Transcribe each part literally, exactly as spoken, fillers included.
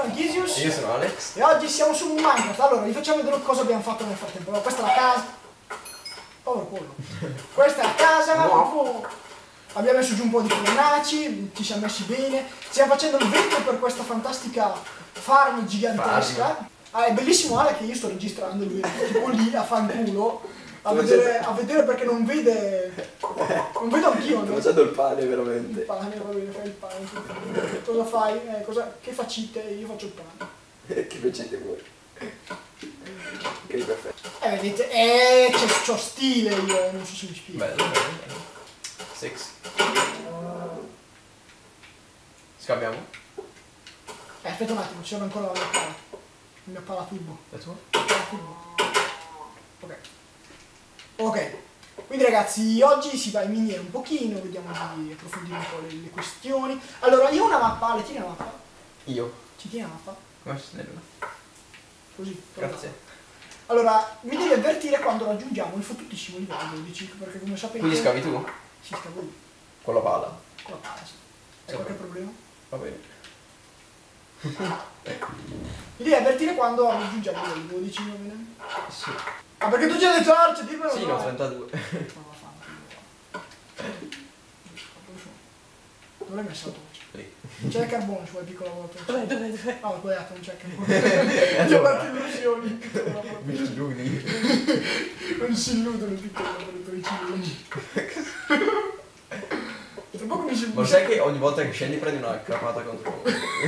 Anchisius. Io sono Alex. E oggi siamo su Minecraft. Allora, vi facciamo vedere cosa abbiamo fatto nel frattempo. Allora, questa è la casa. Povero pollo. Questa è la casa. No. Abbiamo messo giù un po' di fornaci, ci siamo messi bene. Stiamo facendo il vetro per questa fantastica farm gigantesca. Farm. Ah, è bellissimo Ale che io sto registrando lui, tipo lì a fanculo. A vedere, a vedere perché non vede. Non vedo anch'io. Sto facendo il pane veramente. Il pane, va bene, fai il pane. Cosa fai? Eh, cosa, che facite? Io faccio il pane. Che facete voi? Ok, perfetto. Eh, vedete, eh, c'ho stile io, non so se mi spiego. Bello, bello, bello. Six. Scambiamo? Eh, aspetta un attimo, c'era ancora la mia pala. La mia pala turbo. La tua? La pala turbo. Ok. Ok. Quindi ragazzi, oggi si va in miniera un pochino, vediamo di approfondire un po' le, le questioni. Allora, io ho una mappa, Ale, tieni la mappa. Io? Ci tieni la mappa? Come snella? Così. Grazie. Allora, mi devi avvertire quando raggiungiamo il fottutissimo livello dodici, perché come sapete... Quindi scavi tu? Si scavo io. Con la pala? Con la pala, sì. C'è qualche problema? Va bene. Mi devi avvertire quando raggiungiamo il livello dodici, va bene? Sì. Ah, perché tu già hai detto Arce, dimmelo! Sì, no, trentadue. Dove l'hai messo la torcia? Lì. Non c'è il carbone, ci vuoi piccolo lavoro. Dove, dove, dove? Ah, ho sbagliato, non c'è il carbone. Ti ho fatto illusioni. Mi illudi. Non si illudono i piccoli lavoratori civili. Tra poco mi si... Ma lo sai che ogni volta che scendi prendi una crapata contro...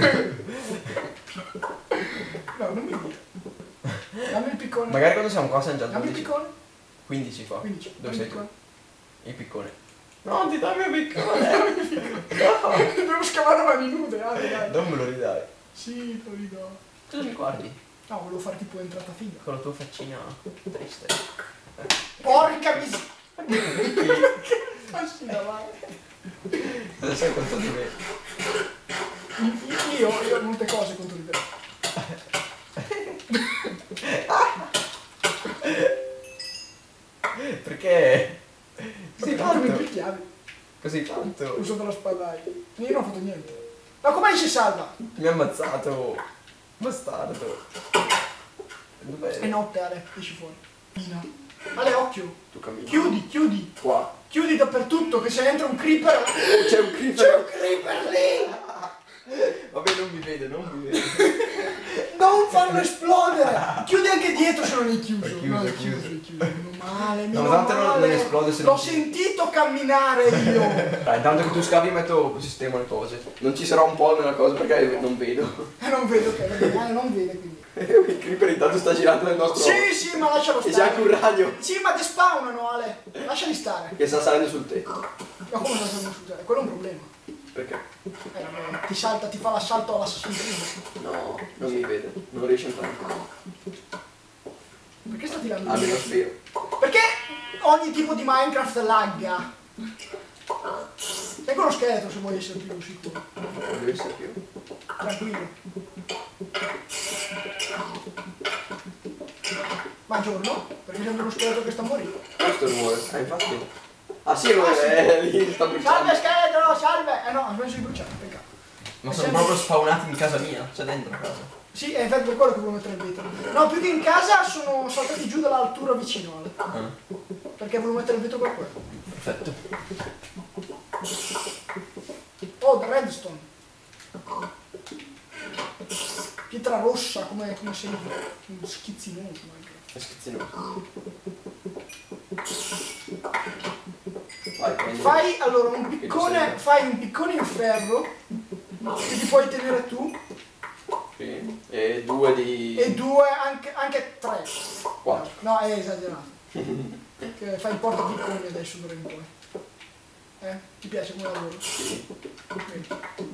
No, non mi dire. Dammi il piccone. Magari quando siamo qua siamo già Dammi il dodici. piccone. quindici fa. quindici. Dove Dammi sei il tu? piccone. Il piccone. No, ti dammi il piccone! No! Devo scavare a mani nude, dai, dai. Non me lo ridai. Sì, te lo ridò. Cosa mi guardi? No, volevo fare tipo entrata figa. Con la tua faccina triste. Porca miseria! Che facci davanti? Cosa sai quanto di me? Io, io ho molte cose contro di te. Perché? Così Fatto mi tanto? picchiavi. Così tanto? Ho usato la spadaia. Io non ho fatto niente. Ma come si salva? Mi ha ammazzato. Bastardo. Dov'è? È notte, Ale, esci fuori. Pina. Ale, occhio. Tu cammini. Chiudi, chiudi. Qua. Chiudi dappertutto, che se entra un creeper... C'è un creeper. C'è un creeper lì! Vabbè, non mi vede, non mi vede. Non farlo esplodere! Chiudi anche dietro se non è chiuso. È chiuso, No, è chiuso. è chiuso. Meno male, No, meno tanto non- male. non esplode se L'ho non- sentito camminare io. Dai, intanto che tu scavi metto sistema le cose. Non ci sarà un po' nella cosa perché non vedo. E non vedo che Ale non vede quindi. Il creeper intanto sta girando nel nostro... Sì, sì, ma lascialo E stare. c'è anche un ragno Sì, ma despawnano, Ale. Lasciali stare. che sta salendo sul tetto. Ma come non siamo scusate? Quello è un problema. Perché? Eh, vabbè, ti salta, ti fa l'assalto all'assassino. No, non mi vede. Non riesce a entrare. Perché sta tirando? Ah, me lo spero. Perché ogni tipo di Minecraft lagga? Ecco lo scheletro se vuoi essere più sicuro. Non deve essere più. Tranquillo. Ma giorno? Perché sembra uno scheletro che sta morendo. Questo è il rumore. Ah, infatti. Ah sì, lo è lì, sta Salve bruciando. scheletro, salve! Eh no, ha smesso di bruciare, peccato. Ma È sono sempre- proprio spawnati in casa mia, cioè dentro casa. Sì, è infatti per quello che volevo mettere il vetro. No, più che in casa sono saltati giù dall'altura vicino. Ale. Ah, Perché volevo mettere il vetro per quello. perfetto. Oh, redstone. Pietra rossa, come, come sei schizzinoso. Minecraft. È schizzinoso. Vai, prendi. Fai allora un piccone, fai un piccone in ferro che ti puoi tenere tu Sì. E due di... e due, anche, anche tre. Quattro. No, è esagerato. Che fai il porta picconi adesso d'ora in poi. Eh? Ti piace come lavoro? Sì. Vedi.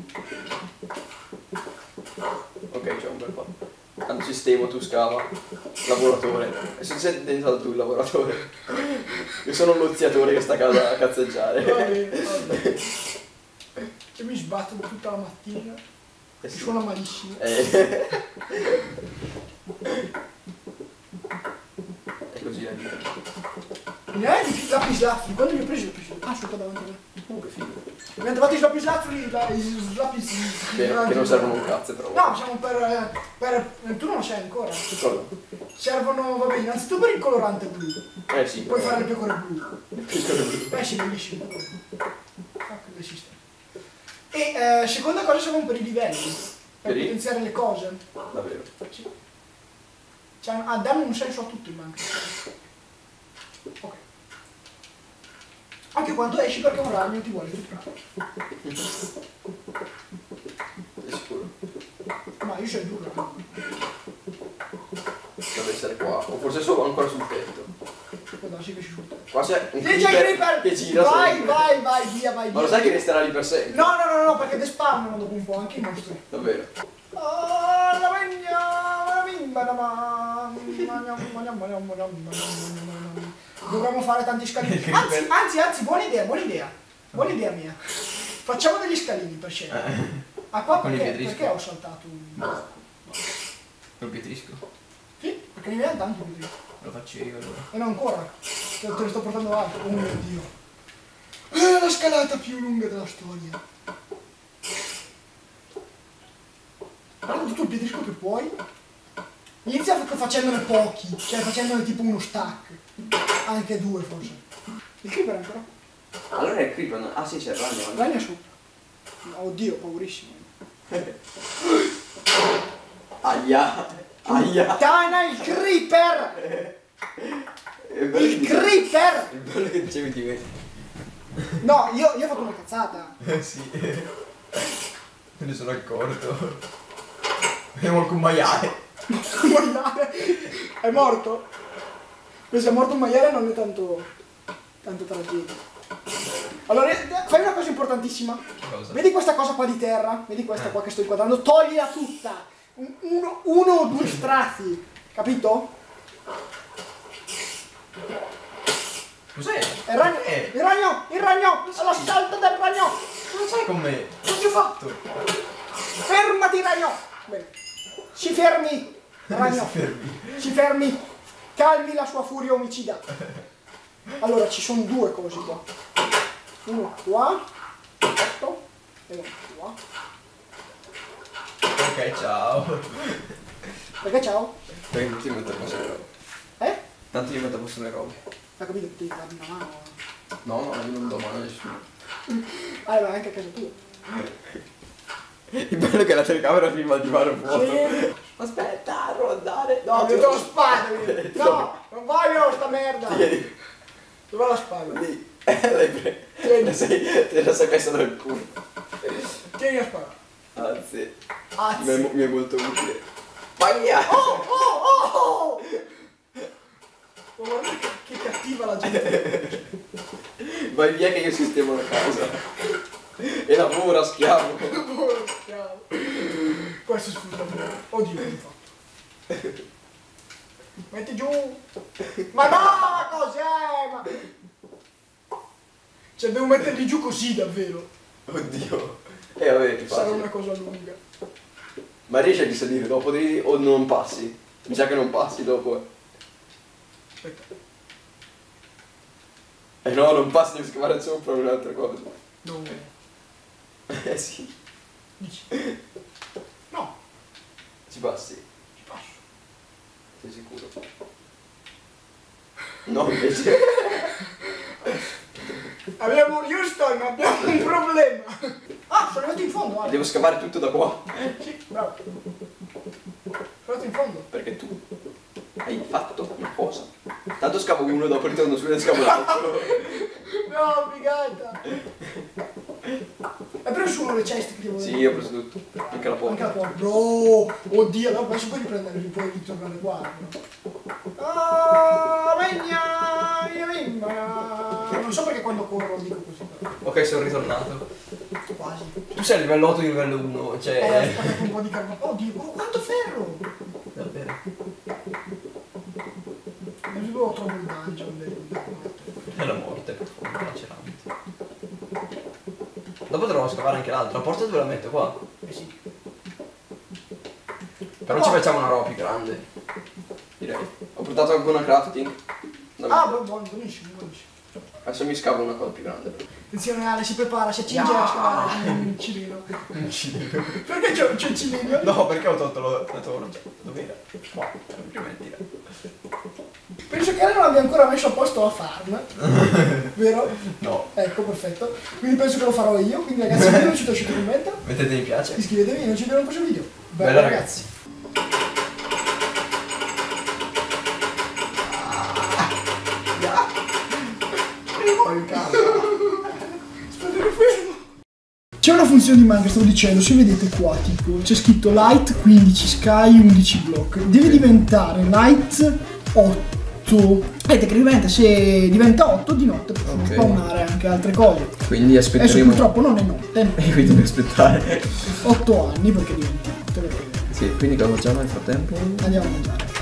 Ok, c'è un bel po'. Tanto sistema, tu scava. Lavoratore. E se sei dentro tu il lavoratore. Io sono l'oziatore che sta a casa a cazzeggiare. Va bene, va bene. E mi sbatto tutta la mattina. Eh Mi sì. suona malissimo. Eh. È così la vita. Ne hai di lapis lazuli? Quando li ho presi li ho presi? Ah, sono qua davanti a me. Uh, che figo. Abbiamo trovato i lapis lazuli, la- i lapis... Che, che non servono un cazzo però. No, siamo per, per... Tu non lo sai ancora. Che cosa? Servono, vabbè, innanzitutto per il colorante blu. Eh sì. Puoi però- fare il pecore blu. Il piccolo blu. Eh sì, bellissimo. Ah, che esiste. E eh, seconda cosa servono per i livelli. Per Per i- potenziare le cose. Davvero. Sì. Cioè, ah, danno un senso a tutto in banca. Ok. Anche quando esci perché un ragno ti vuole filtrare. Sei sicuro? Ma io sei duro. Deve essere qua. O forse solo ancora sul tetto. Può darsi che si sfrutta. Qua c'è un Lì c'è il creeper! che gira Vai, sempre. vai, vai, via, vai, via. Ma lo sai che resterà lì per sempre? No, no, no, no, perché despawnano dopo un po' anche i mostri. Davvero. Oh, la magna, la bimba, la ma- Dovremmo fare tanti scalini. Anzi, anzi, anzi, buona idea, buona idea. Buona idea mia. Facciamo degli scalini per scendere. Ah, qua Con il perché, pietrisco. perché ho saltato un... Col pietrisco. Sì, perché ne abbiamo tanti così. Lo faccio io allora. E non ancora. Te, te ne sto portando altro. Oh mio Dio. È la scalata più lunga della storia. Guarda tutto il pietrisco che puoi. Inizia fa- facendone pochi. Cioè facendone tipo uno stack. Anche due forse. Il creeper ancora? Allora è il creeper. no? Ah sì, c'è il ragno. Ragna sopra. Oddio, paurissimo. Aia. Aia. Dana, il creeper! È bello Il che- creeper! È bello che dicevi di me. No, io, io ho fatto una cazzata. Eh sì. Me ne sono accorto. Vediamo anche un maiale. Un maiale è morto? Se è morto un maiale non è tanto tanto tragedia. Allora eh, fai una cosa importantissima. Cosa? Vedi questa cosa qua di terra? Vedi questa qua che sto inquadrando? Toglila tutta. Un- Uno, uno o due strazi, capito? Cos'è? Il ragno, Eh, il ragno, il ragno, all'assalto del ragno. non sai com'è Cosa si fa? fatto? Fermati ragno. Bene. Si fermi, ragno. Si fermi. Si fermi, calmi la sua furia omicida. Allora ci sono due cose qua. Uno qua, ecco, e uno qua. Ok, ciao. Perché ciao? Perché non ti metto a posto le robe. Eh? Tanto io metto a posto le robe. Hai capito che devi darmi una mano? No, no, io non do mano a nessuno. Ah, ma anche a casa tua. Il bello è che la telecamera filma di fare fuoco. Sì. Aspetta, devo andare. No, No, ti do la spada. No, non voglio sta merda. Tieni. Dov'è la spada? Lì. Eh, l'hai preso. Te la sei, te la sei messa nel culo. Tieni la spada. Anzi, mi è, Azzi. mo- mi è molto utile. Vai via! Oh, oh, oh! Ma guarda che, che cattiva la gente. Vai via che io sistemo la casa. E lavora, schiavo. Povero schiavo. Questo è sfruttamento. Oddio, che hai fatto? Metti giù. Ma no, ma cos'è? Ma... Cioè, devo metterli giù così, davvero. Oddio. E eh, vabbè, che Sarà facile. una cosa lunga. Ma riesci a risalire dopo di... o non passi? Mi sa che non passi dopo. Aspetta. Eh no, non passi, devi scavare sopra un'altra cosa. No. Eh sì, Dici. No, ci passi. ci passo. Sei sicuro? No, invece. Abbiamo Houston, abbiamo un problema. Ah, sono arrivato in fondo, guarda. Devo scavare tutto da qua. Sì, bravo. Sono arrivato in fondo. Perché tu hai fatto una cosa. Tanto scavo uno, dopo ritorno su e scavo l'altro. No, figata. Hai preso uno le ceste che ti volevo Sì, io ho preso tutto. Anche la Anche la porta. porta. Bro, oddio, allora adesso puoi riprendere, puoi ritornare qua. Ah, megna, mia mimma. Non so perché quando corro dico così. però. Ok, sono ritornato. Quasi. Tu sei a livello otto e livello uno, Eh, ho cioè... spaccato un po' di carbone. Oddio, oh, quanto ferro! Davvero. Non so, trovo il dungeon del... È la morte profonda, lacerante. Dopo dovrò scavare anche l'altro. La porta dove la metto qua? Eh sì. Però ci facciamo una roba più grande. Direi. Ho portato anche una crafting. Ah, buono, buono, buonissimo, buonissimo. Adesso mi scavo una cosa più grande. però. Attenzione Ale, si prepara, si accinge a scavare un cilino. Un cilino. Perché c'è, c'è il cilino? No, perché ho tolto la, la torcia? Dov'era? Qua, prima di dire. Penso che Ale non abbia ancora messo a posto la farm. Vero? No. Ecco, perfetto. Quindi penso che lo farò io. Quindi ragazzi, se non ci piaciuto il commento, Mettete mi piace. iscrivetevi e non ci vediamo al prossimo video. Bella, Bella ragazzi. C'è una funzione di Minecraft, stavo dicendo, se vedete qua tipo c'è scritto light quindici, sky undici block, deve diventare light otto. Vedete che diventa, se diventa otto di notte possono Ok. spawnare anche altre cose. Quindi Adesso aspetteremo. purtroppo non è notte, E quindi devi aspettare. otto anni perché diventa notte, perché Sì, quindi cosa facciamo nel frattempo? andiamo a mangiare.